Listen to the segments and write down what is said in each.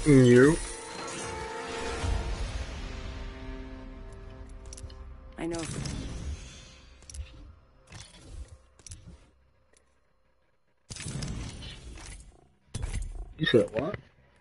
You. I know. You said what?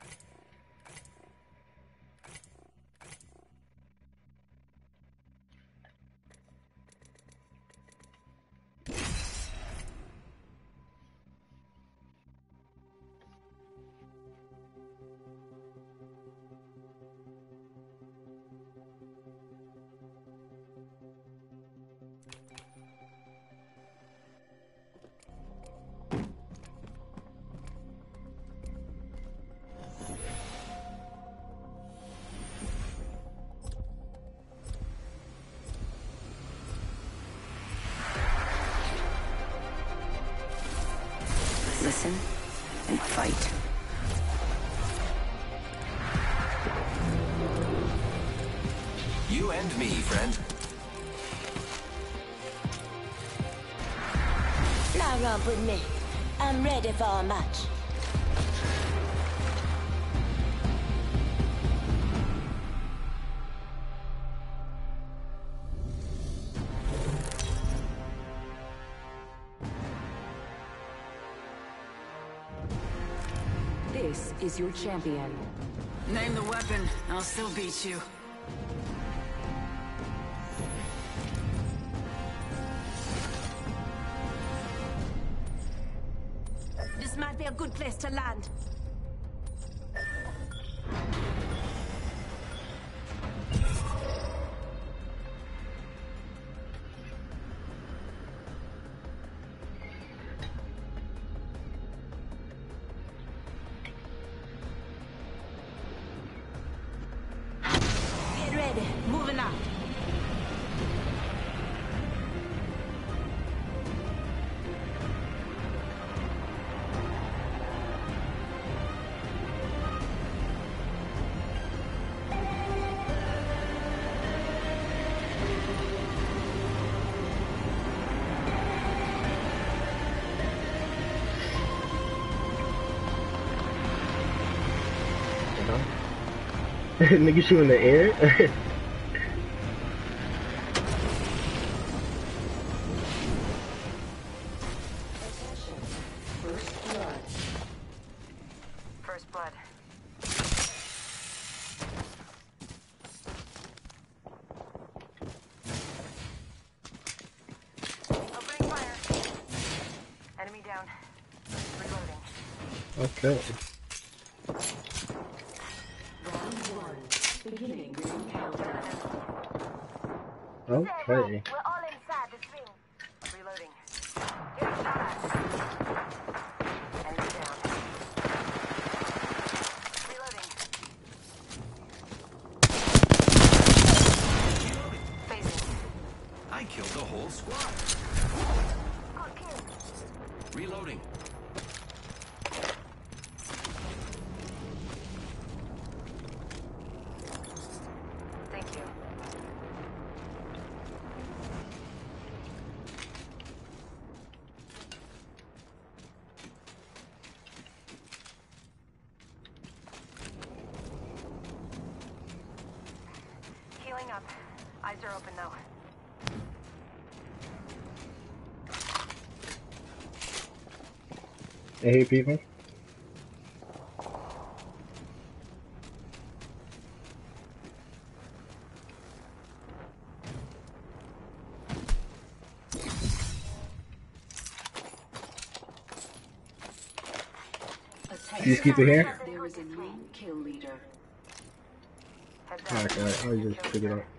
Listen and fight. You and me, friend. Now romp with me. I'm ready for a match. This is your champion. Name the weapon, I'll still beat you. This might be a good place to land. Get ready, moving out. Nigga shoot in the air? First blood. Opening fire. Enemy down. Reloading. Okay. Beginning ring countdown. Okay. We're all inside this ring. Reloading. Getting shot at. Enemy down. Reloading. Phasing. I killed the whole squad. Good kill. Reloading. Thank you. Healing up. Eyes are open now. Hey people. You just keep it here? There is a new kill leader. Alright, I'll just figure it out.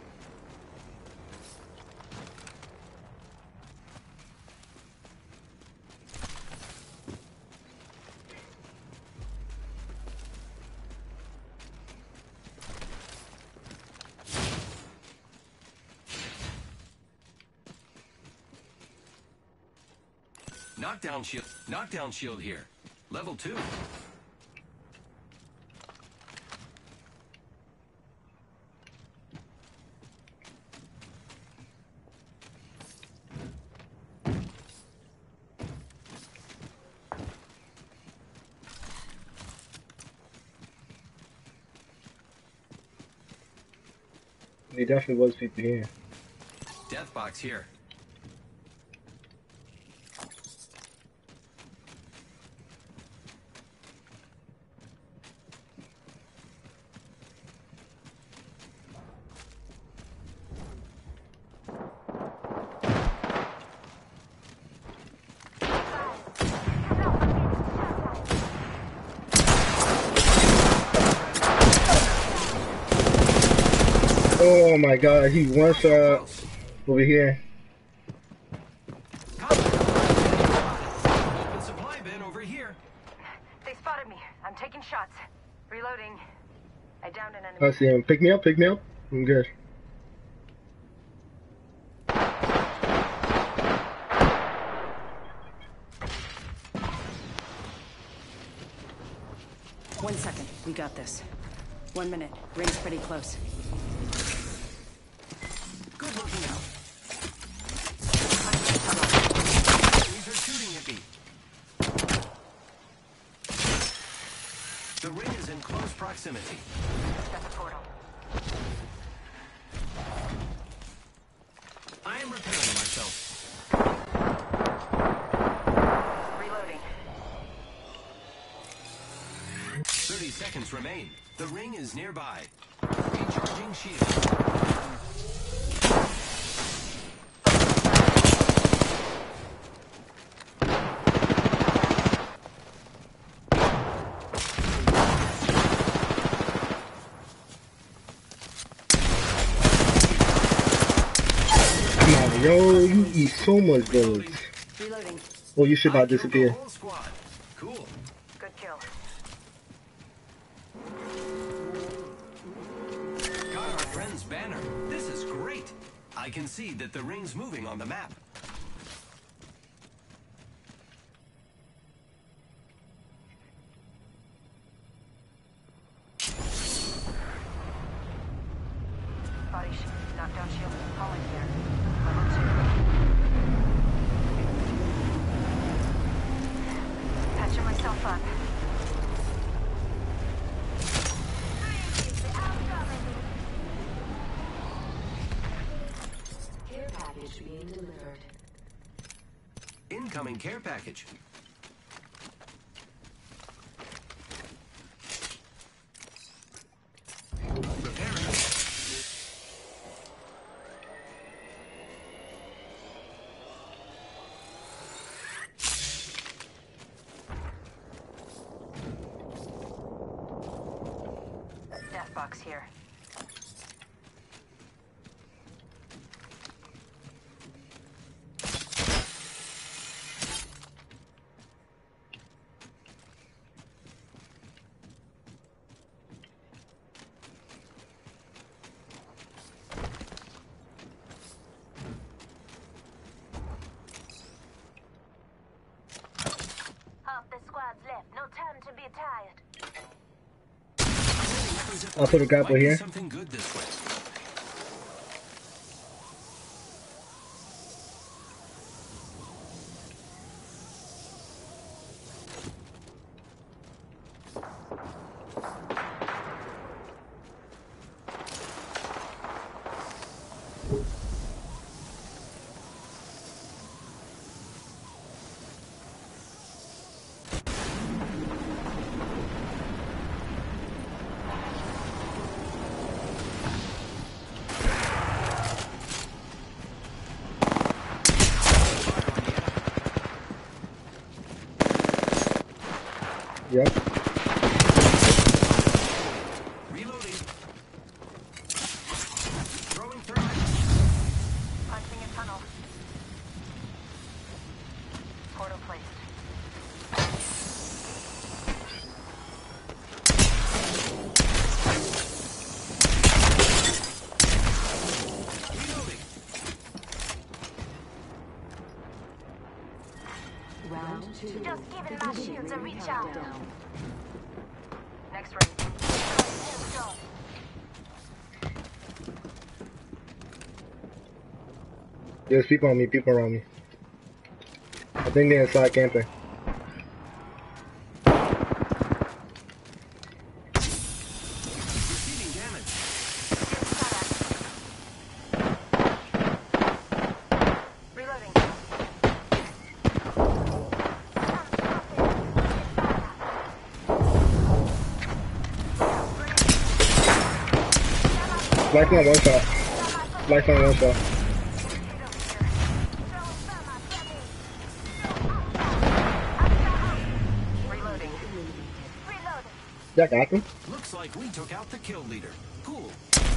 Knockdown shield here. Level 2. There definitely was people here. Death box here. Oh my god, he one shot over here. Open supply bin over here. They spotted me. I'm taking shots. Reloading. I downed an enemy. I see him. Pick me up, pick me up. I'm good. One second. We got this. 1 minute. Ring's pretty close. Good looking out. These are shooting at me. The ring is in close proximity. That's a portal. I am repairing myself. Reloading. 30 seconds remain. The ring is nearby. Recharging shield. Come on, yo, you eat so much bullets. Reloading. Oh, you should I about killed disappear. the whole squad. Cool. Good kill. Got our friend's banner. This is great. I can see that the ring's moving on the map. Body shield. Knockdown shield. Calling here. Level 2. Patching myself up. Care package being delivered. Incoming care package. Repairing. Death box here. Half the squad's left. No time to be tired. I'll put a grapple Might be here. something good this way. Yep. Reloading. Throwing thermite. Punching a tunnel. Portal placed. Reloading. Round 2. Just giving my shields a recharge. Next ring. There's people on me, people around me. I think they're inside camping. Receiving damage. Lifeline one shot. Lifeline one shot. Reloading. Yeah, got them. Looks like we took out the kill leader. Cool.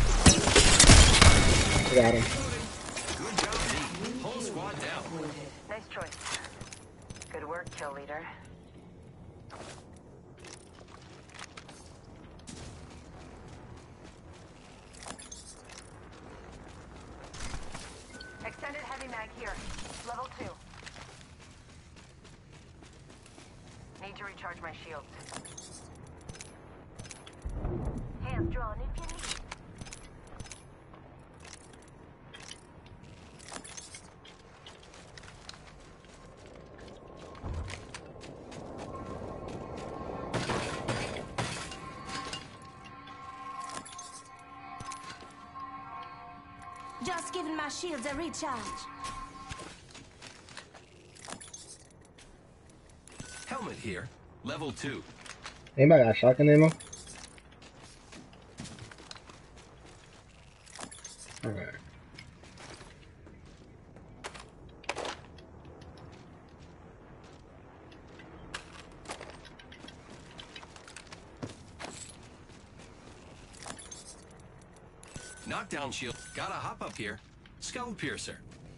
Got him. Good job, D. Whole squad down. Nice choice. Good work, kill leader. Extended heavy mag here. Level 2. Need to recharge my shields. Hand drawn if you need. Just giving my shields a recharge. Helmet here. Level 2. Anybody got shotgun ammo? Alright. Knockdown shield. Gotta hop up here. Skull piercer.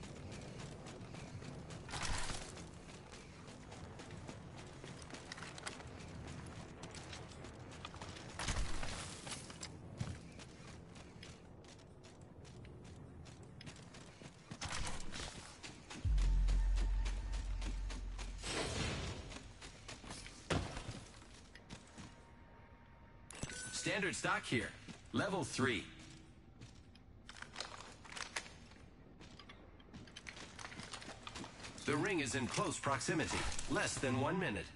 Standard stock here. Level 3. The ring is in close proximity. Less than 1 minute.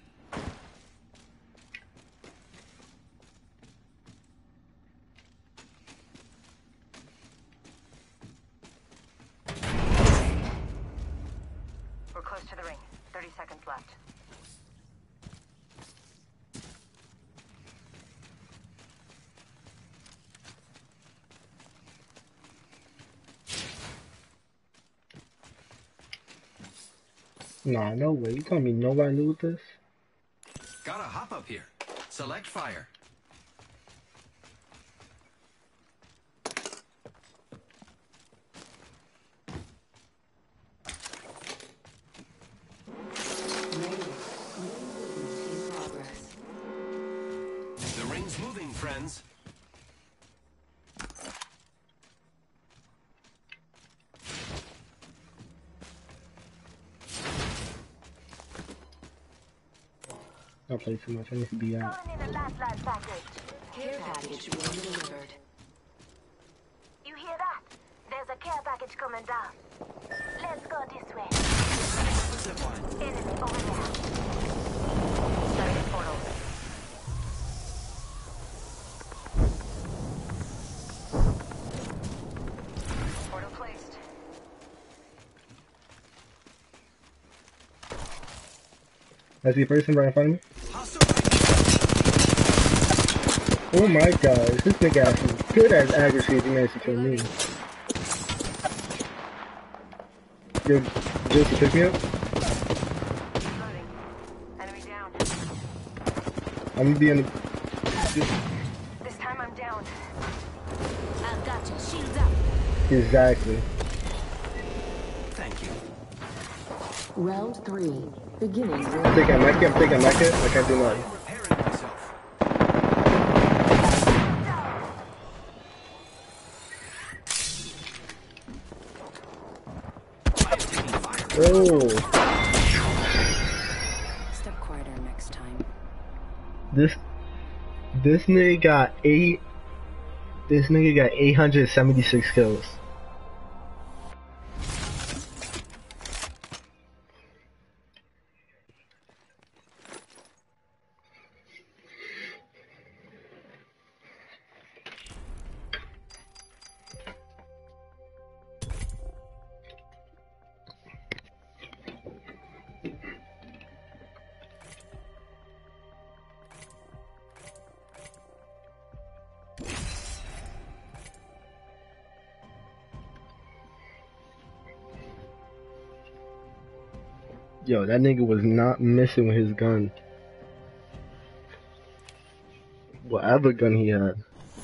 We're close to the ring. 30 seconds left. Nah, no way. You telling me nobody knew this? Gotta hop up here. Select fire. In progress. The ring's moving, friends. I play too much. I need to be out. Calling in a lifeline package. Care package being delivered. You hear that? There's a care package coming down. Let's go this way. Enemy over there. Starting a portal. Portal placed. I see a person right in front of me. Hostile. Oh my gosh, this nigga has some good ass accuracy if he managed to kill me. Yo, just to pick me up? Reloading. Enemy down. I'm gonna be in the... This time I'm down. I've got you. Shields up. Exactly. Thank you. Round 3. Beginning. I'm taking a medkit, I can't do nothing. Repairing myself. I am taking fire. Oh, Step quieter next time. this nigga got 876 kills. Yo, that nigga was not missing with his gun. Whatever gun he had.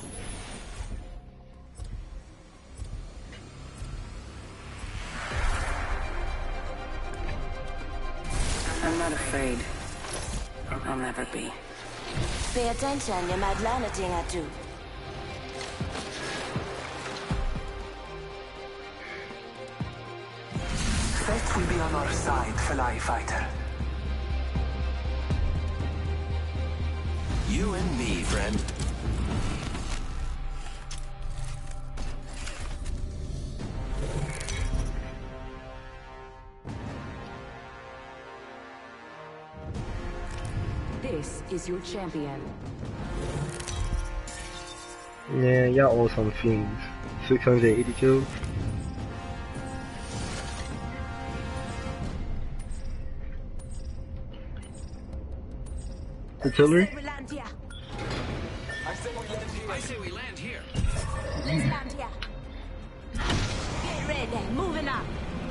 I'm not afraid. I'll never be. Pay attention, you might learn a thing or two. Fate will be on our side, Fly Fighter. You and me, friend. This is your champion. Yeah, y'all all some fiends. 680 kills. Artillery? We land here. I say we land here. I say we land here. Let's land here. Get ready, moving up.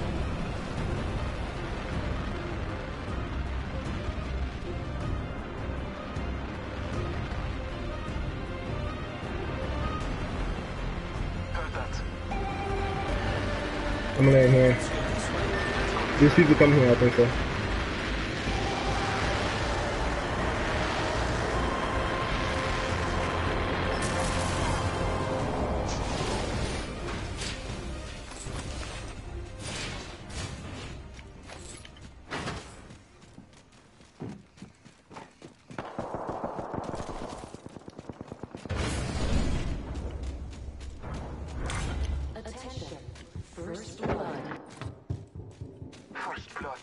Heard that. I'm gonna land here. These people come here, I think so. Attention. First blood. First blood.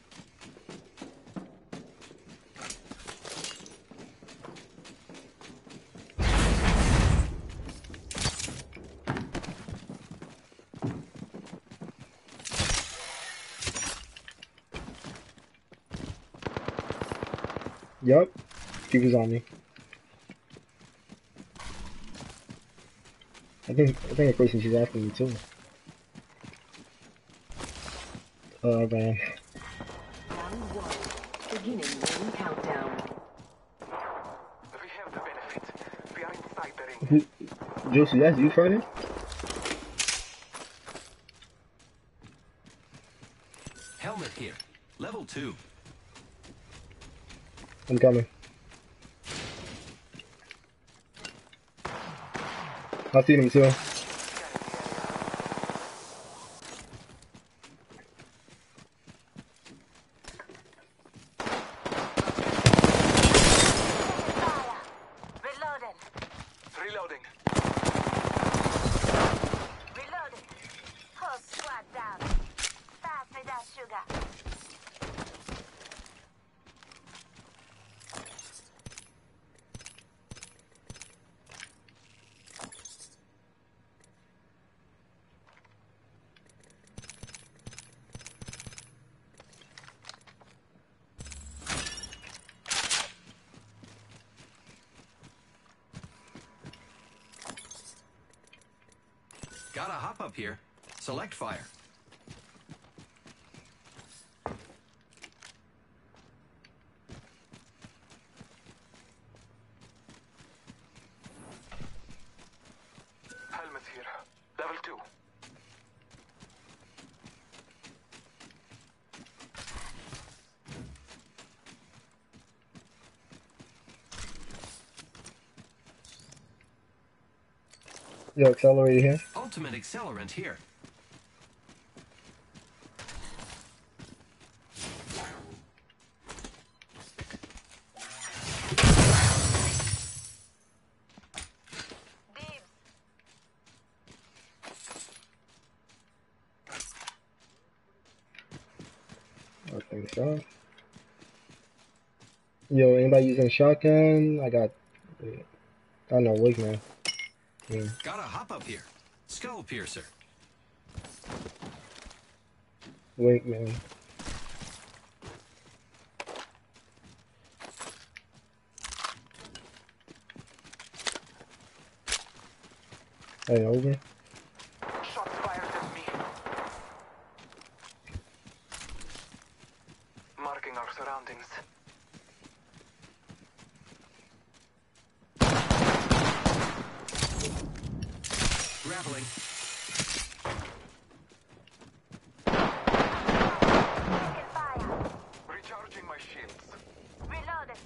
Yup. People's on me. I think a person she's after me too. Oh man. Round one. Beginning ring countdown. We have the benefit. We are inside the ring. Josie, that's you fighting? Helmet here. Level 2. I'm coming. I've seen him too. Fire. Reloading. Reloading. Reloading. Whole squad down. Pass me that sugar. Gotta hop up here. Select fire. Helmet here. Level 2. Yo, accelerator here. Ultimate accelerant here. Dibs. I think so. Yo, anybody using shotgun? I got. I don't know, wait man. Yeah. Gotta hop up here. Skull piercer. Wait man. Hey, over. Shots fired at me. grappling. Taking fire. Recharging my shields. Reloading.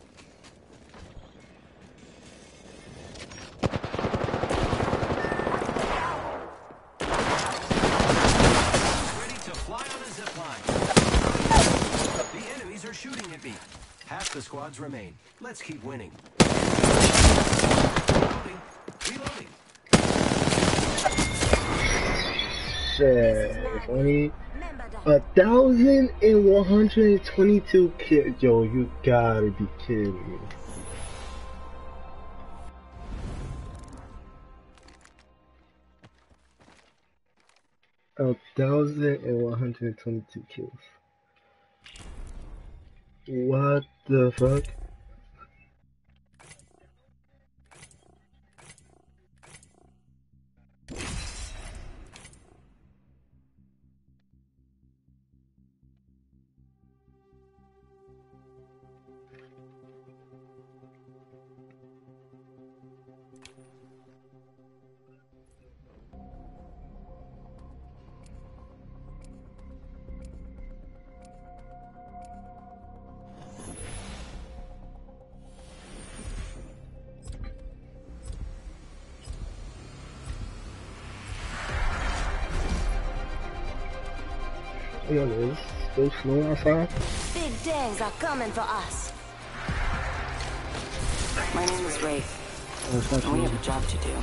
Ready to fly on a zip line. The enemies are shooting at me. Half the squads remain. Let's keep winning. Reloading. Reloading. Shit, it's only Remember that. 1,122 kills. Yo, you gotta be kidding me. A 1,122 kills. What the fuck? Yo, it's still snowing outside? Big days are coming for us. My name is Wraith, Oh, it's not and we have snowing. a job to do.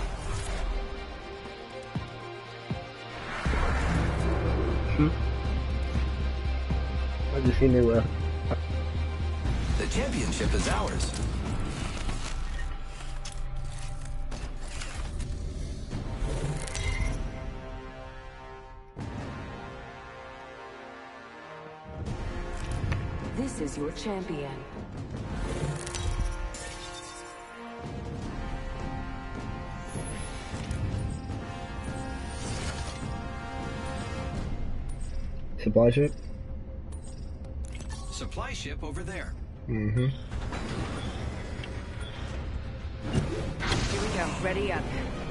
I just seen they were. The championship is ours. This is your champion. Supply ship? Supply ship over there. Mm-hmm. Here we go. Ready up.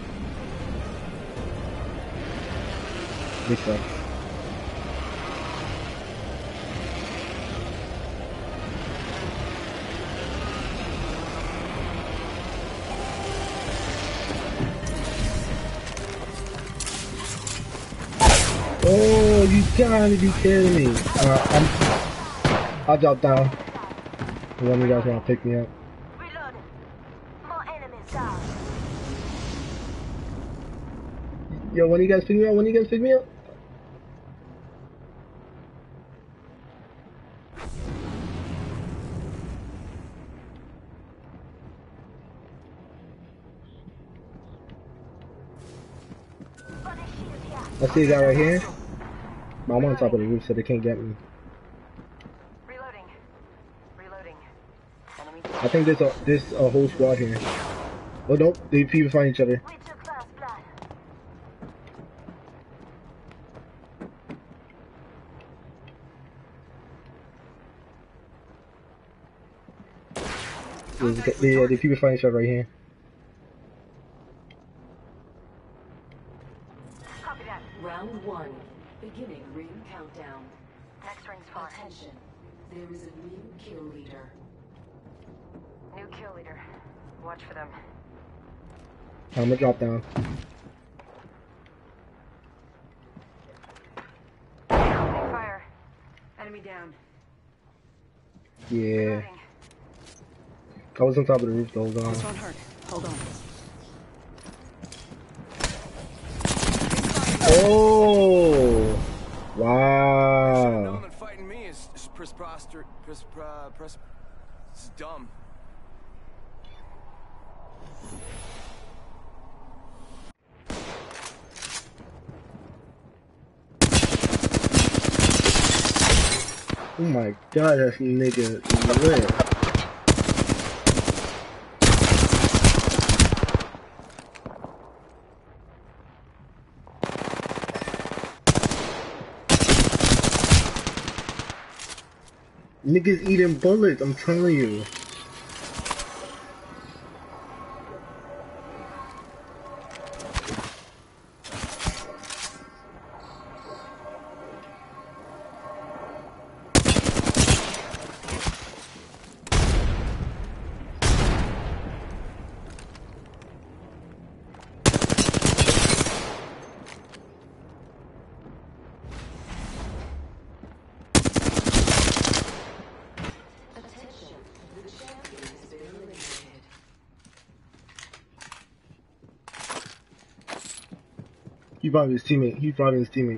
Big stuff. Oh, you gotta be kidding me. I'll drop down. One of you guys wanna pick me up. Reloading. More enemies down. Yo, when you guys pick me up? When you guys pick me up? Body shield here. I see a guy right here. But I'm on top of the roof so they can't get me. Reloading. Reloading. Enemy. I think there's a whole squad here. Oh nope, they people find each other. We took first blood. The people find each other right here. Copy that. Round one. Beginning ring countdown. Next ring's far. Attention. There is a new kill leader. New kill leader. Watch for them. I'm gonna drop down. Fire. Enemy down. Yeah. Reloading. I was on top of the roof the whole time. This won't hurt. Hold on. Oh! Wow. No, that fighting me is it's dumb. Oh my god, that nigga lit. Niggas eating bullets, I'm telling you. He brought his teammate. He brought his teammate.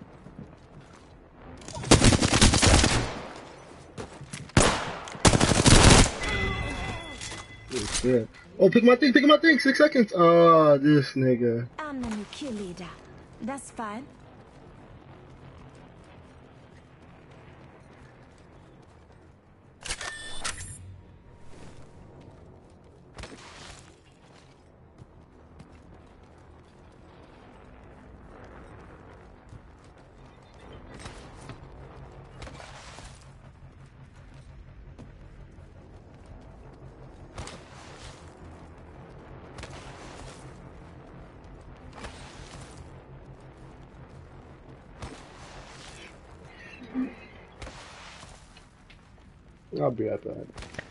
Oh, shit. Oh, pick my thing, 6 seconds. Oh, this nigga. I'm the new kill leader. That's fine. I'll be right back.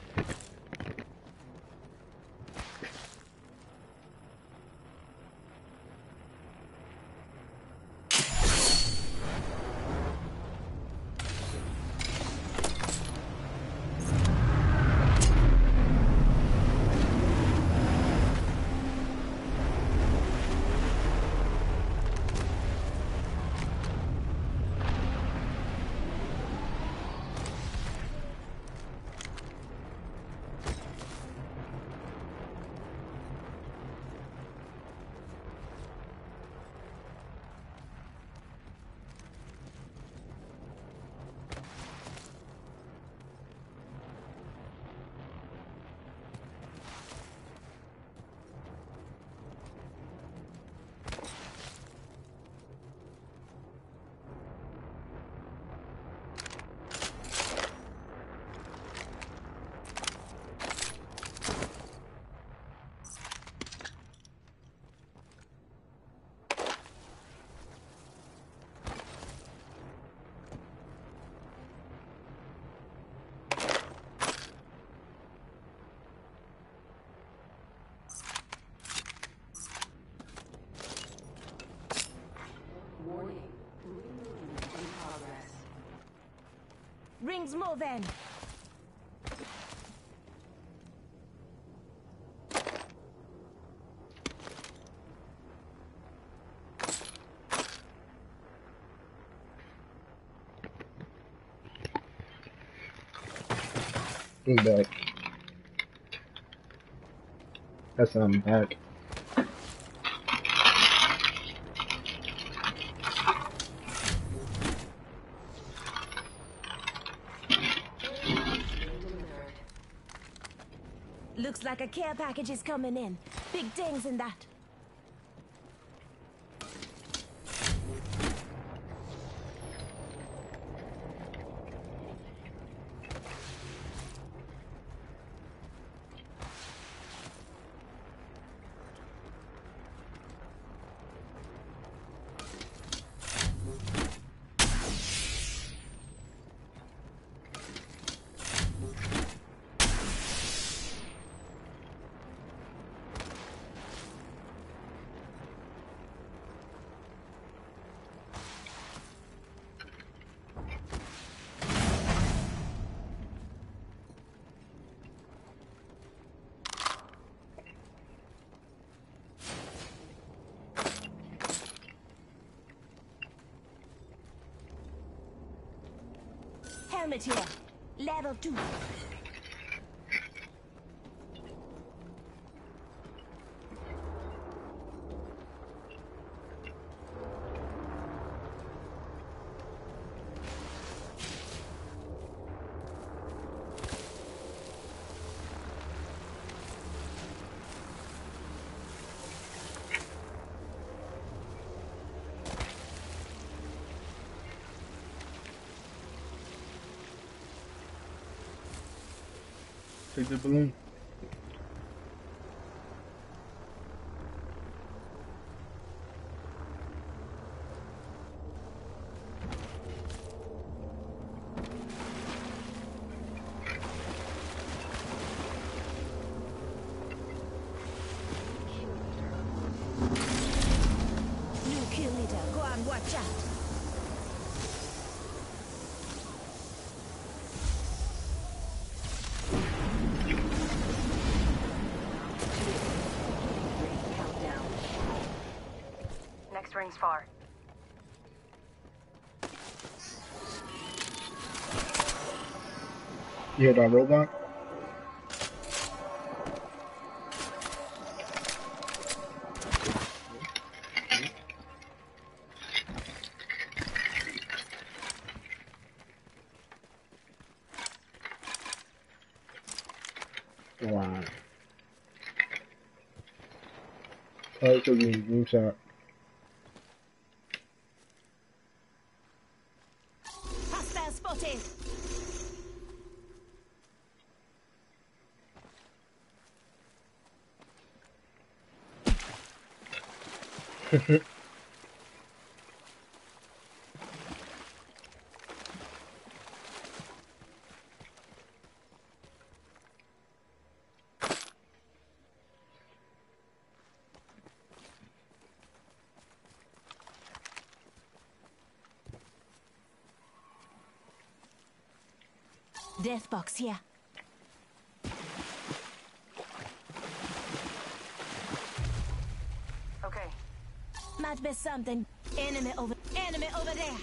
Warning. Movement in progress. Rings moving. I'm back. That's I'm back. Looks like a care package is coming in. Big things in that. Helmet here. Level 2. Take the balloon. New kill leader. Go on, watch out. rings far. You hear that robot? Wow. Oh, it's a room shot. Hostile spotted. Death box here. Okay. Might be something. Enemy over there.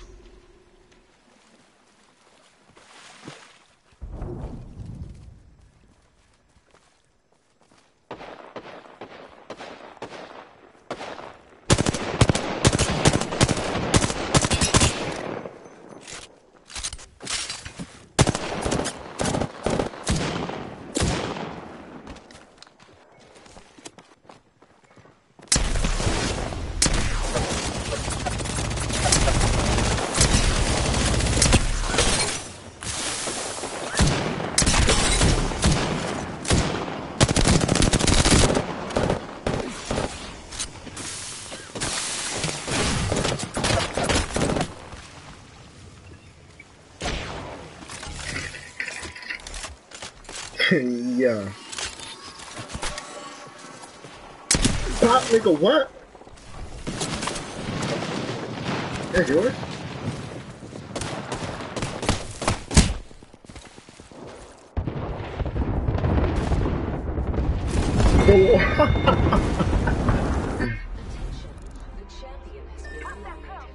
Yeah. Pop, nigga, what? That's yours? Attention. The champion has been eliminated.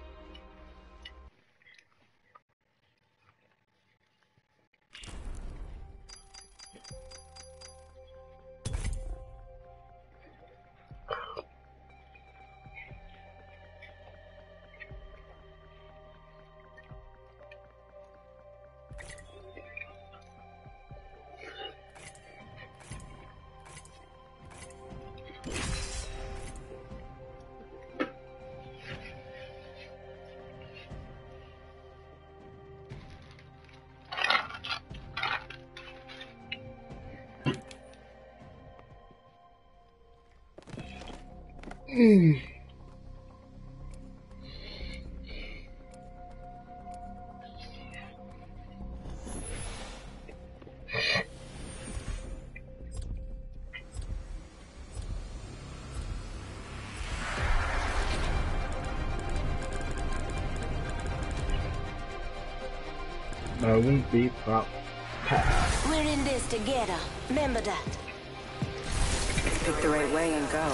I won't be pop. We're in this together. Remember that. Pick the right way and go.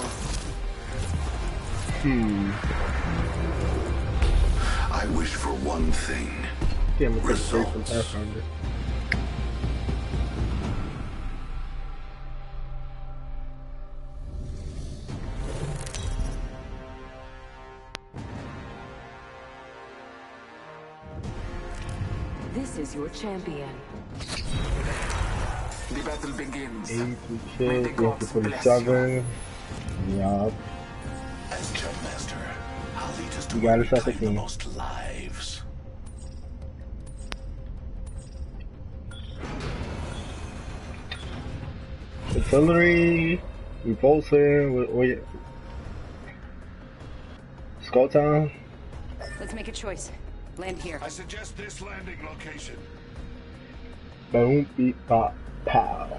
I wish for one thing. Yeah, I'm gonna take a break from Results. Pathfinder. This is your champion. The battle begins. 82 kills, 47. Yup. As Jumpmaster, I'll lead us to You where got we yourself a claim the team. most lives. Artillery, repulsor, wait. Skull Town. Let's make a choice. Land here. I suggest this landing location. Boom, beep, pop, pow.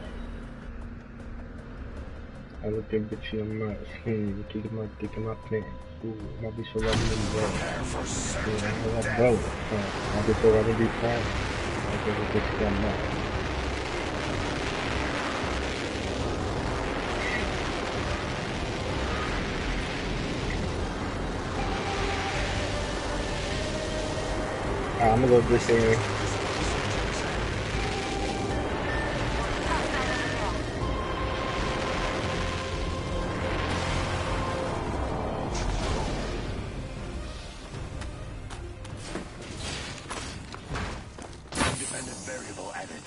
I look at bitchy on my skin, kicking my dick in my pants. Ooh, might be so ready to be bro. Prepare for certain Yeah, death. bro. Might be so ready to be proud. I give a bitch that much. I'm gonna go this area. Independent variable added.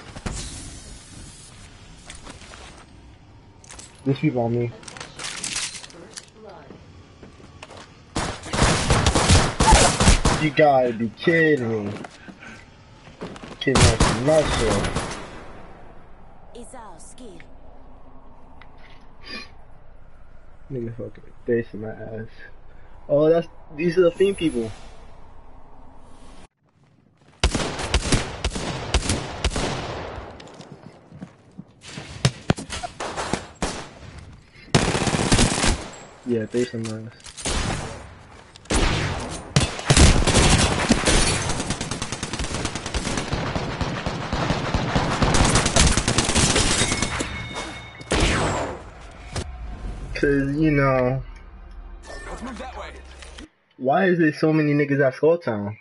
There's people on me. You gotta be kidding me. Kidding me from nutshell. It's our skill. Nigga fucking face in my ass. Oh, these are the Fiend people. Yeah, face in my ass. Cause, you know, Let's move that way. why is there so many niggas at Skull Town?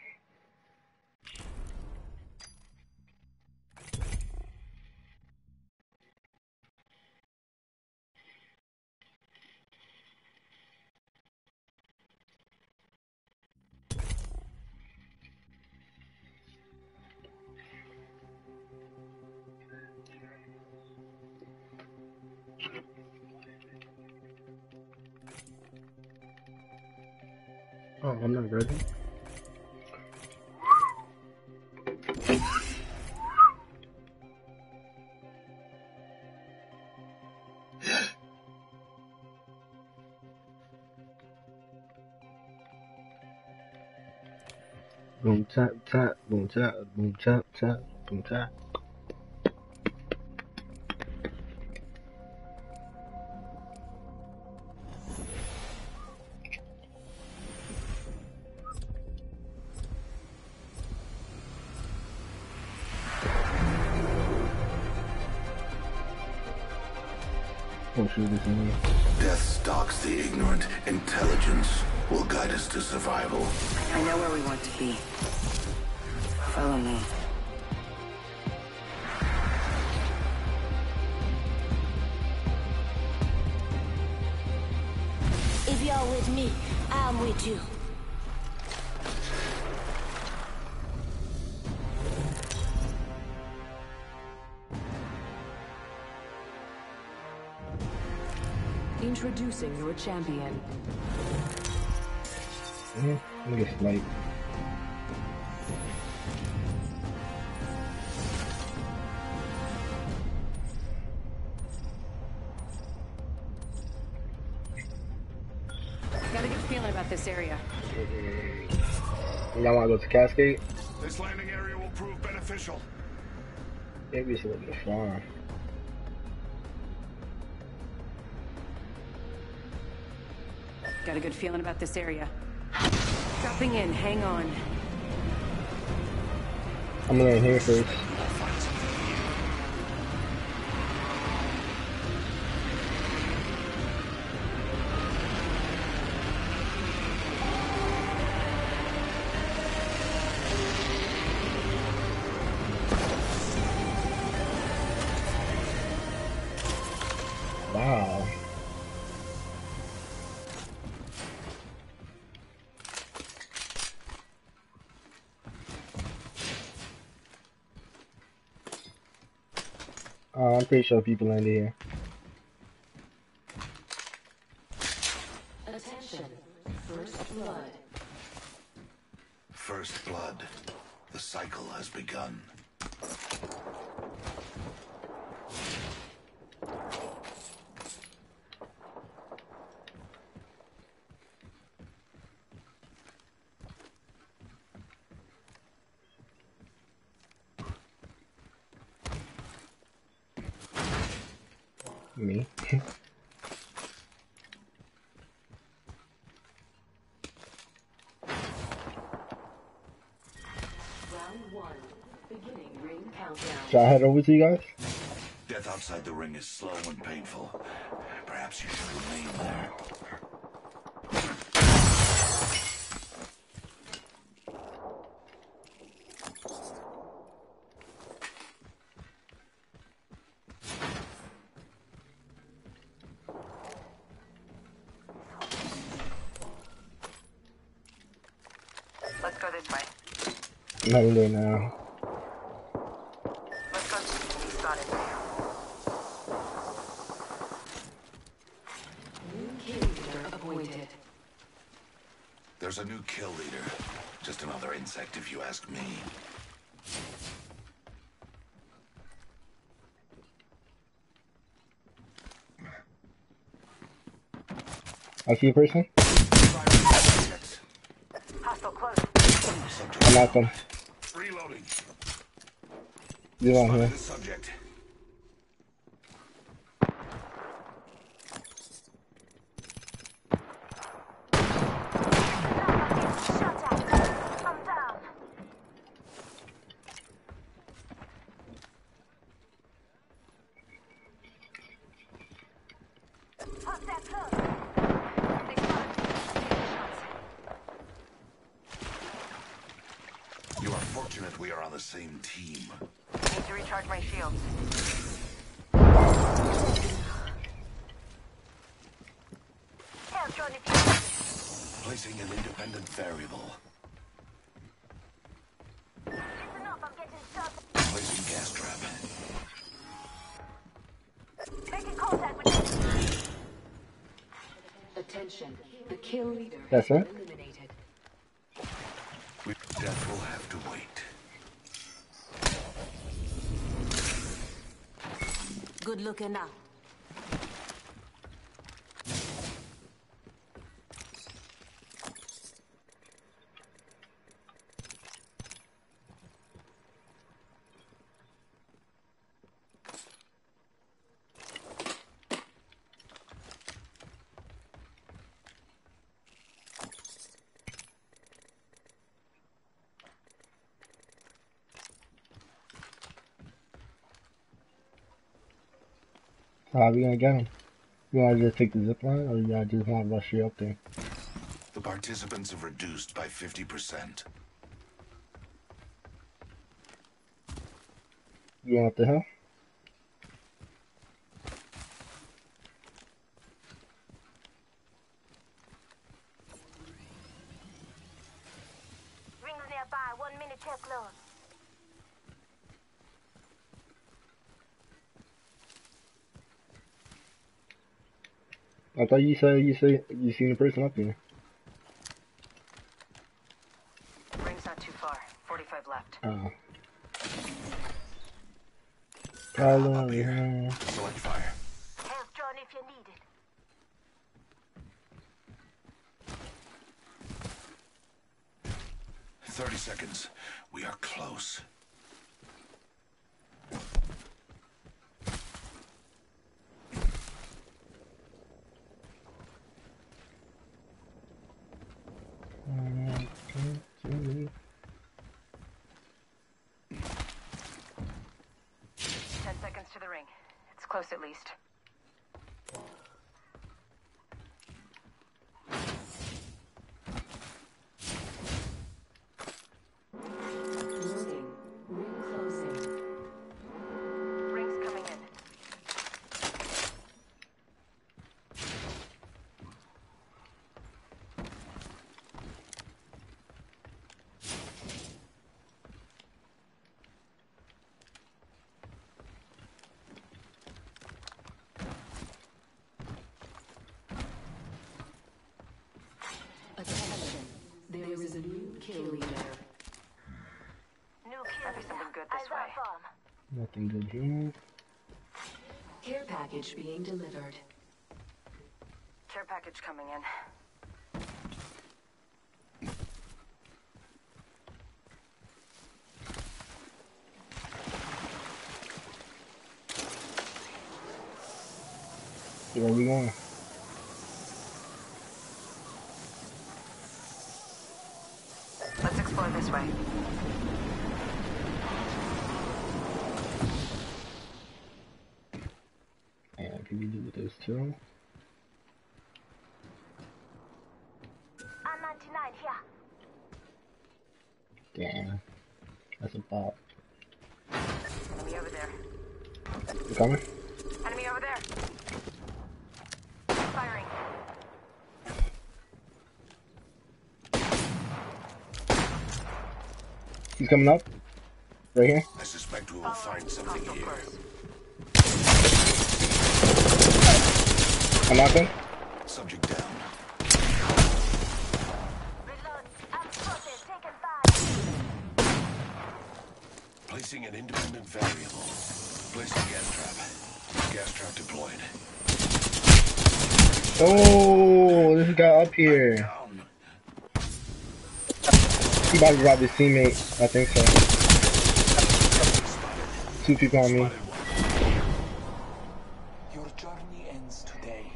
Oh, I'm not ready. Boom tap tap, boom tap, boom tap tap, boom tap. Oh shoot, this in here. Death stalks the ignorant. Intelligence will guide us to survival. I know where we want to be. Follow me. If you're with me, I'm with you. Introducing your champion. Look at Snipe. Got a good feeling about this area. Y'all wanna go to Cascade? This landing area will prove beneficial. Maybe it's a little bit far. Got a good feeling about this area. Dropping in, hang on. I'm gonna here first. Wow. I'm pretty sure people landed here. Attention. First blood. First blood. The cycle has begun. Me. Round 1. Beginning ring countdown. Should I head over to you guys? Death outside the ring is slow and painful. Perhaps you should remain there. go this way. Not really now. Let's go. Spotted. New kill leader appointed. There's a new kill leader. Just another insect if you ask me. I see a person. Hostile close. I knocked him. Reloading. You're on here. The subject. Shut up. I'm down. Pop that close. They spotted. You are fortunate we are on the same team. Need to recharge my shields. Hell, Johnny, if you want it. Placing an independent variable. Listen up, I'm getting shot. Placing gas trap. Making contact with them. Attention. The kill leader That's has it? been eliminated. Death will have to wait. Good looking now. So how we gonna get him? You wanna just take the zip line, or you gotta just want to rush you up there? The participants have reduced by 50%. You going up the hill? Rings nearby, 1 minute till close. I thought you said you seen a person up here. Ring's not too far. 45 left. Oh. Probably over here. Select fire. Help, Johnny, if you need it. 30 seconds. We are close. To the ring. It's close at least. Loading. Ring closing. Ring's coming in. Attention. There is a new kill leader. New kill Might be leader. something good Eyes this way. on farm. Nothing good here. Care package being delivered. Care package coming in. So where we going? Let's explore this way. And can you do with this too? I'm 99 here. Damn. That's a bot. Enemy over there. You coming? Enemy over there. Firing. He's coming up. Right here. I suspect we will find something here. I knocked him. Subject down. Reload. Unspotted. Taken fire. Placing an independent variable. Placing gas trap. Gas trap deployed. Oh, this guy up here. Down. He about to rob his teammate. I think so. Two people on me. Your journey ends today.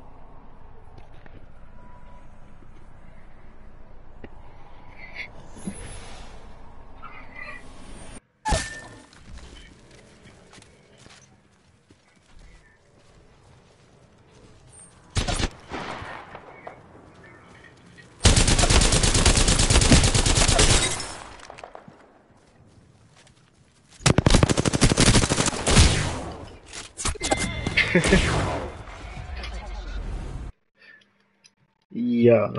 Yeah.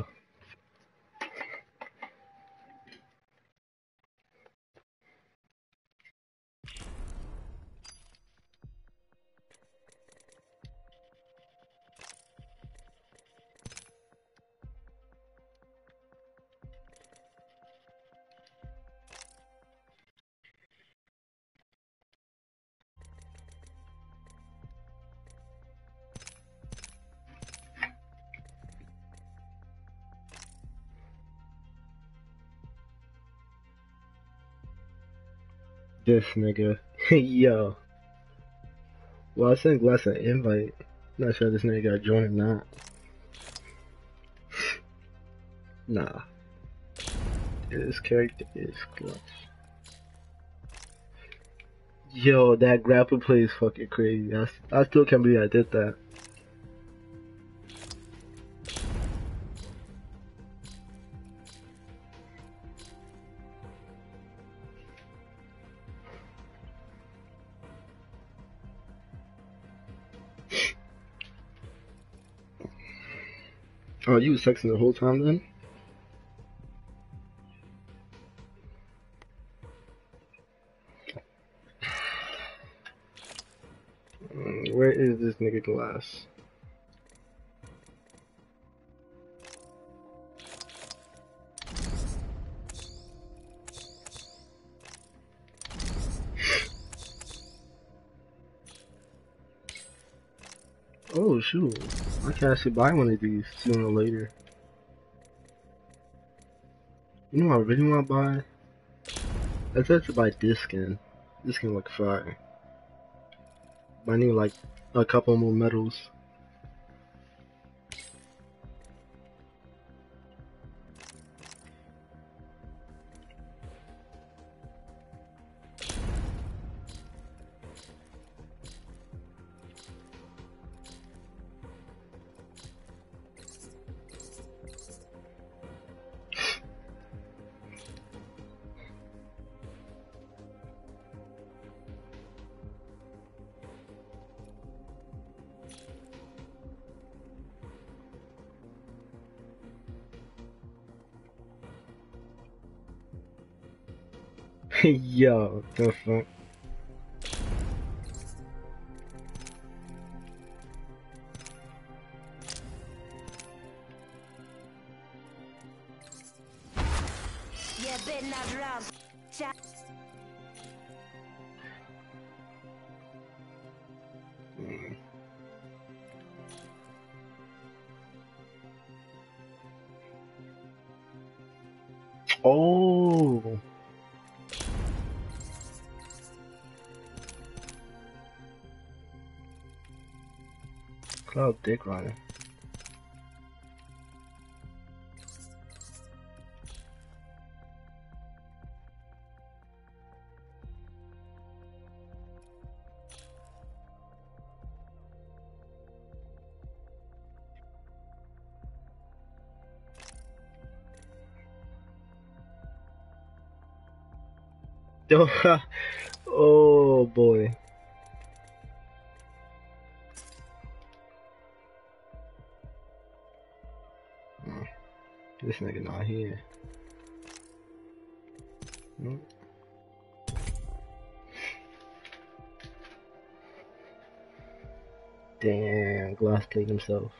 This nigga. Yo. Well, I sent Glass an invite. Not sure this nigga got joined or not. Nah. This character is clutch. Yo, that grapple play is fucking crazy. I still can't believe I did that. Oh, you was texting the whole time then? Where is this nigga Glass? Oh shoot, I can actually buy one of these sooner or later. You know what I really want to buy? I tried to buy this skin. This skin look fire. But I need like a couple more medals. Yo, the fuck? You better not run. Oh, Cloud dick running. Oh boy. This nigga not here. Mm. Damn, Glass played himself.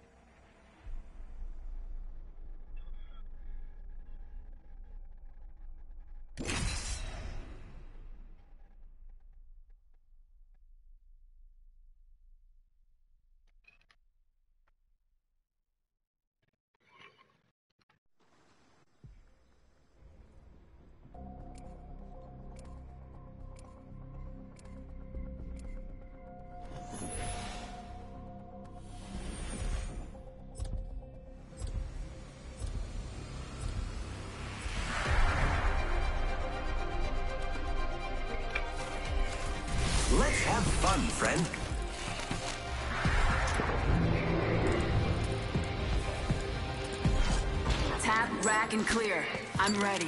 Let's have fun, friend. Tap, rack, and clear. I'm ready.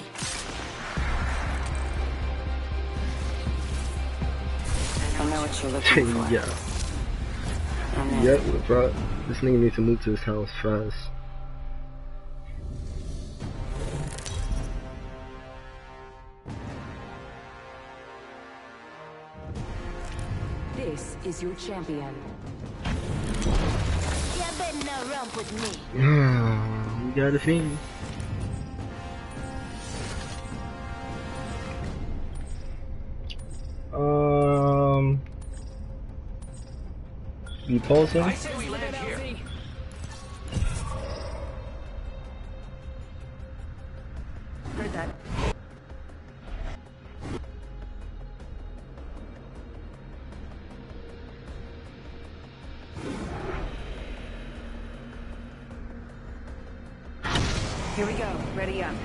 I know what you're looking for. Yeah. Yep, bro. This nigga needs to move to his house fast. This is your champion. You better not romp with me. We got a fiend. You pulse him? I say we land here. Heard that. Here we go. Ready up.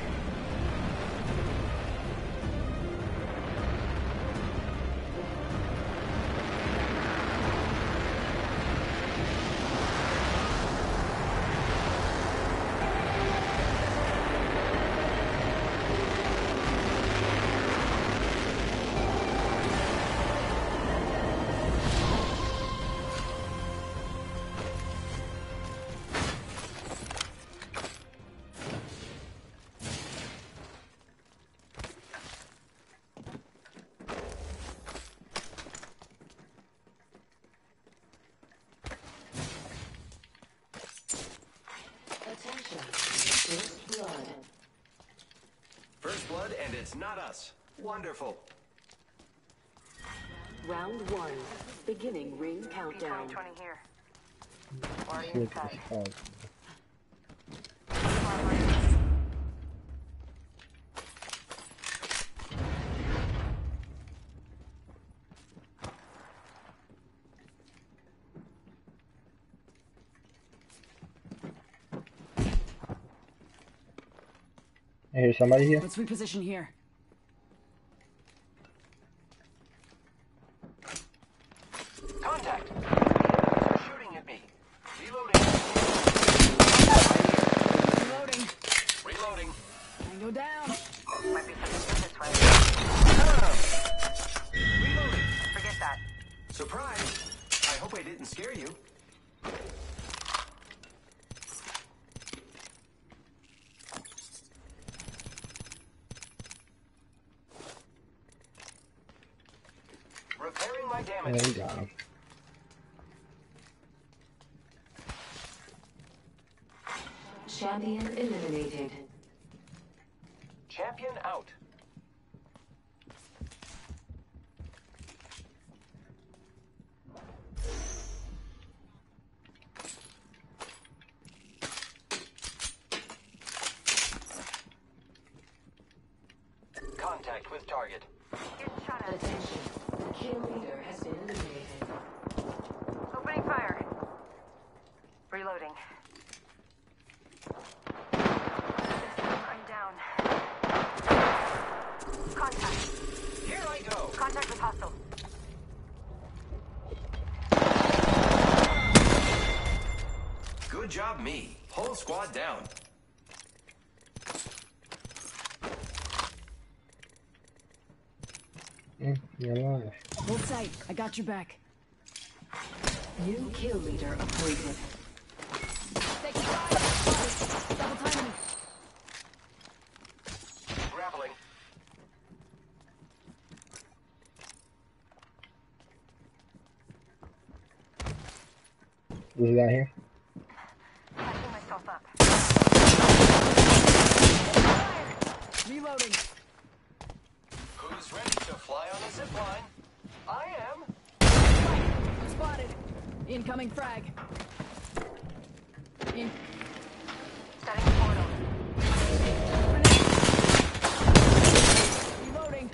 Attention. First blood. First blood, and it's not us. Wonderful. Round 1. Beginning ring countdown. 20 here. Look at this fog. I hear somebody here. Let's reposition here. Contact. They're shooting at me. Reloading. Reloading. Reloading. Tango down. Might be something this way. Reloading. Forget that. Surprise. I hope I didn't scare you. Repairing my damage. Yeah, we got him. Champion eliminated. Champion out. Contact with target. Getting shot at. Attention. The kill leader has been eliminated. Opening fire. Reloading. I'm down. Contact. Here I go. Contact with hostile. Good job, me. Whole squad down. You're alive. Hold tight. I got your back. New kill leader appointed. Double timing. Grappling. This guy here. Patching myself up. Reloading. Who's ready to fly on a zip line? I am. I'm spotted. Incoming frag. In. Setting the portal. Reloading.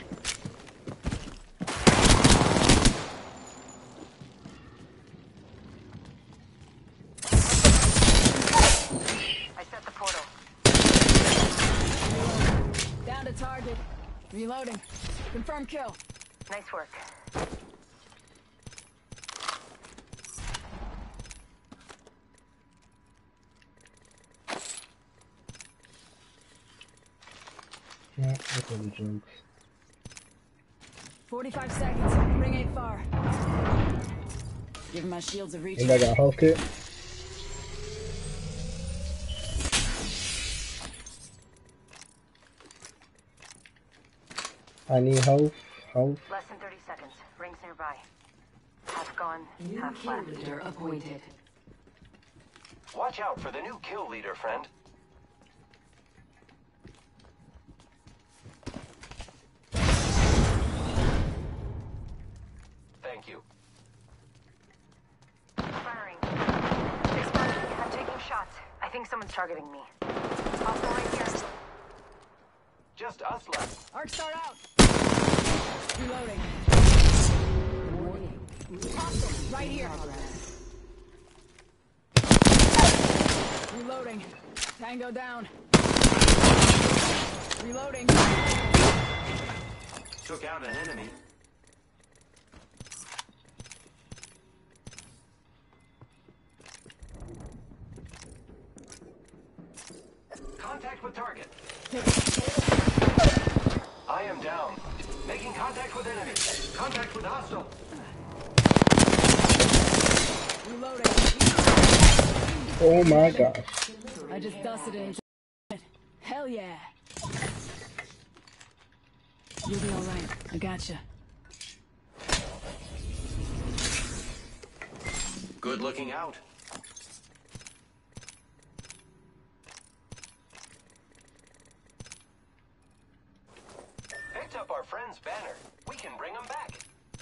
I set the portal. Down to target. Reloading. Confirm kill. Nice work. Yeah, that's all the jokes. 45 seconds. Ring ain't far. Give my shields a reach. Anybody got a health kit? I need health. Health. Less than 30 seconds. Rings nearby. Half gone, New half kill left. leader appointed. Watch out for the new kill leader, friend. Thank you. Firing. Expiring. I'm taking shots. I think someone's targeting me. Hostile right here. Just us left. Arc start out. Reloading. Warning. Hostile. Right here. Progress. Reloading. Tango down. Reloading. Took out an enemy. Contact with target. I am down. Making contact with enemy. Contact with hostile. Reloading. Oh my gosh. I just dusted it. Hell yeah. You'll be alright. I gotcha. Good looking out. Picked up our friend's banner. We can bring him back.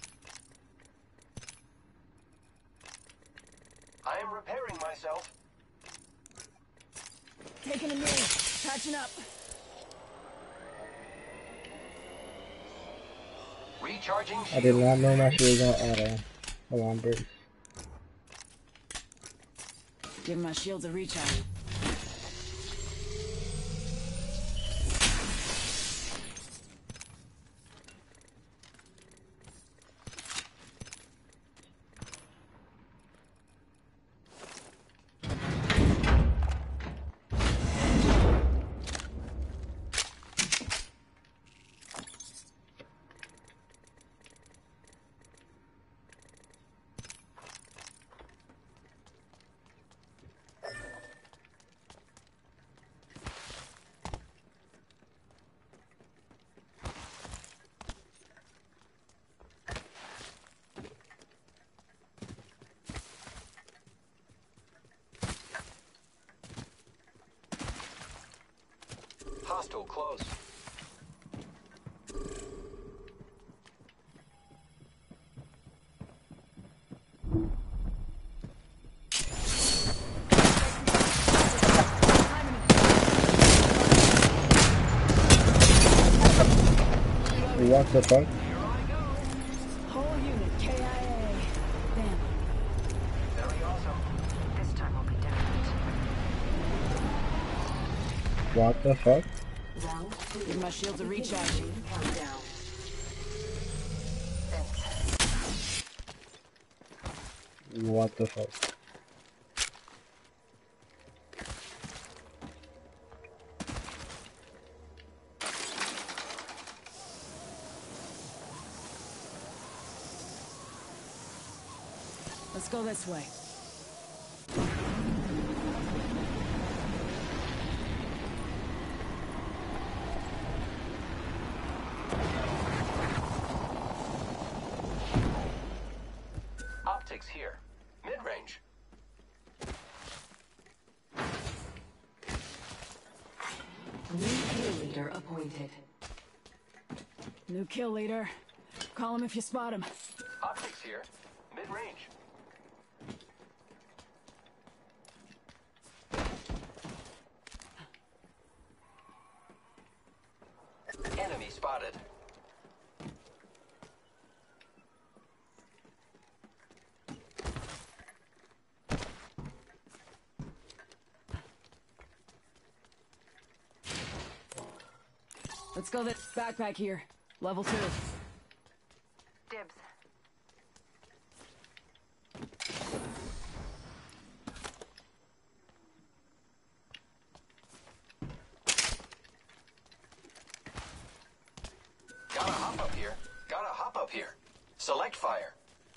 I am repairing myself. Taking a knee. Patching up. Recharging I shield. did not know my shit was on auto. Hold on, brace. Give my shields a recharge. Hostile close. What the fuck? Whole unit KIA. Damn. Very awesome. This time will be different. What the fuck? Round two. Give my shields a recharge. Ring countdown. Thanks. What the fuck? Let's go this way. Optics here. Mid-range. leader appointed. New kill leader. Call him if you spot him. Optics here. Mid-range. Enemy spotted. Let's go this backpack here. Level 2. Dibs. Gotta hop up here. Gotta hop up here. Select fire.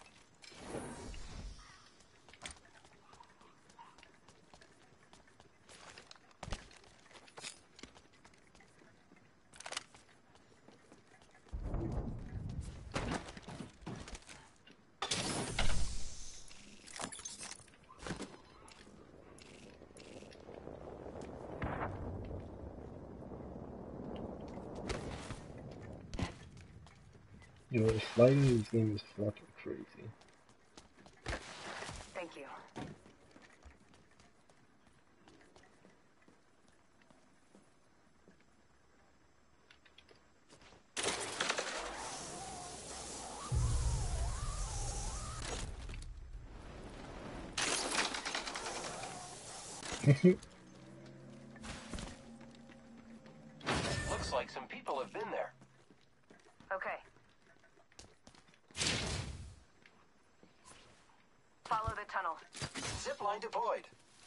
Yo, the sliding in this game is fucking crazy. Thank you. Looks like some people have been there. Okay. Follow the tunnel. Zipline deployed.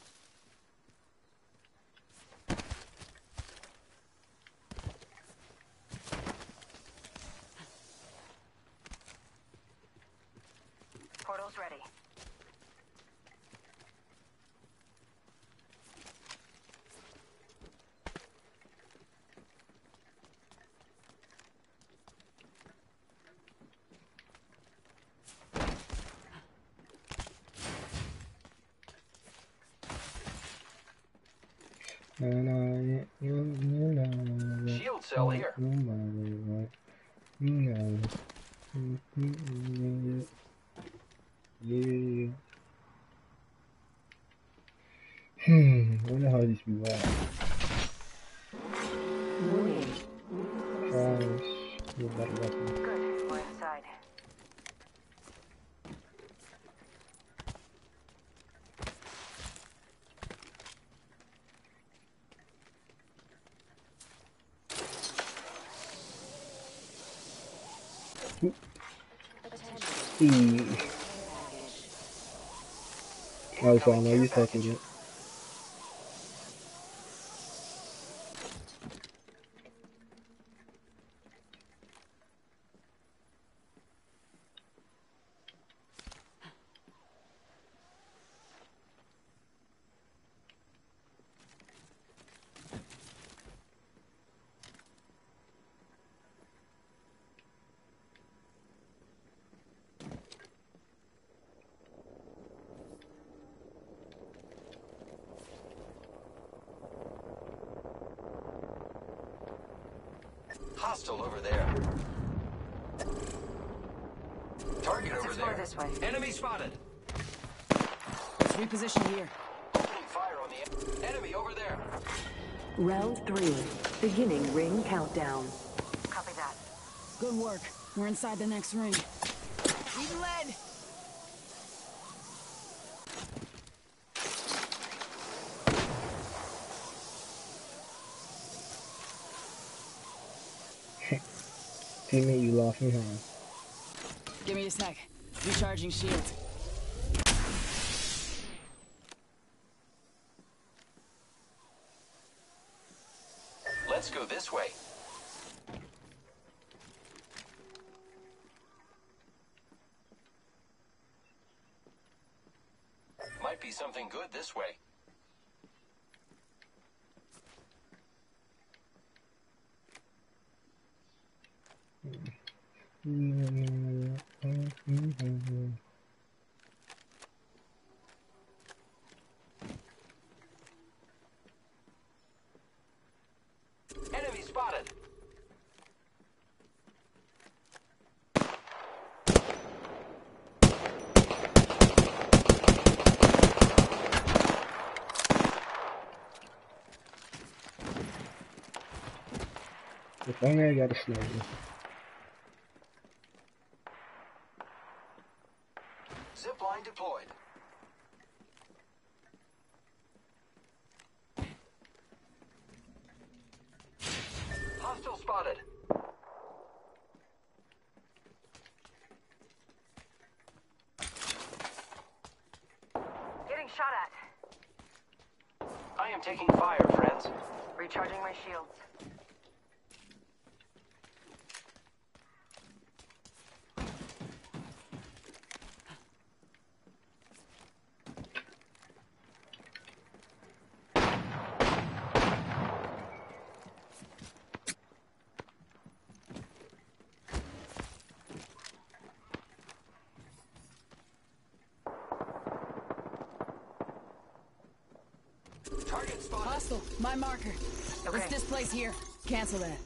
Portal's ready. Shield cell here. Yeah. I wonder how these people are. Gosh, you better weapon. Good. We're inside. Oh, so I know you're taking it. Hostile over there. Target Let's over explore there. this way. Enemy spotted. Let's reposition here. Opening fire on the enemy over there. Round 3. Beginning ring countdown. Copy that. Good work. We're inside the next ring. Eating lead! Teammate, you lost me, huh? Give me a sec. Recharging shields. Let's go this way. Might be something good this way. Enemy spotted. If only I got a sniper. Zipline deployed. Hostile spotted. Getting shot at. I am taking fire, friends. Recharging my shields. Target spotted. Hostile, my marker. Okay. It's this place here. Cancel that.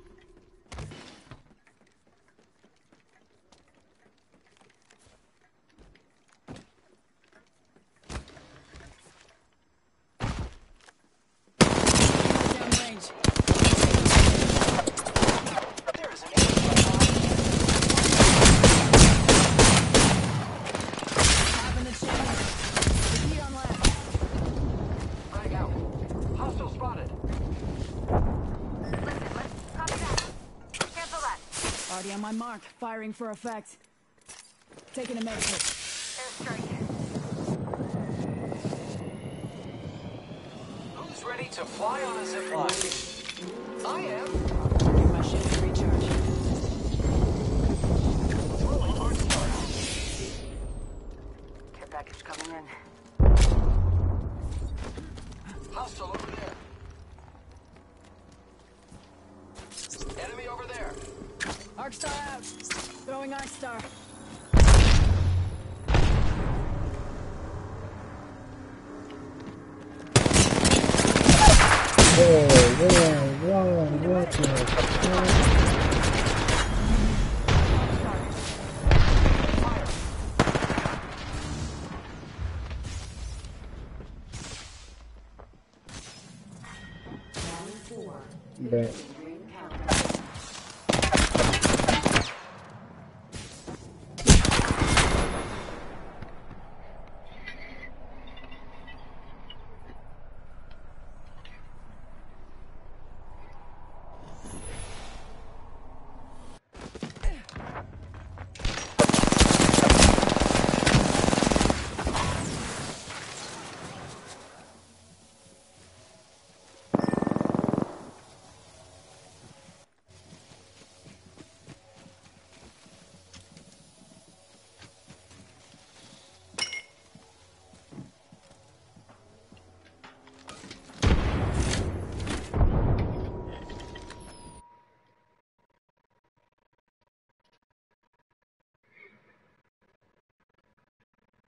Downrange. There is an enemy. Having the chance. Repeat on left. Frag out. Hostile spotted. Listen, let's copy that. Cancel that. Already on my mark. Firing for effect. Taking a medkit. Airstrike. Who's ready to fly on a zipline? I am. Give my shield a recharge. Throwing hard start. Care package coming in. Hostile over there. Enemy over there. Arc star out. Throwing arc star. Whoa, what the fuck? Round 4. But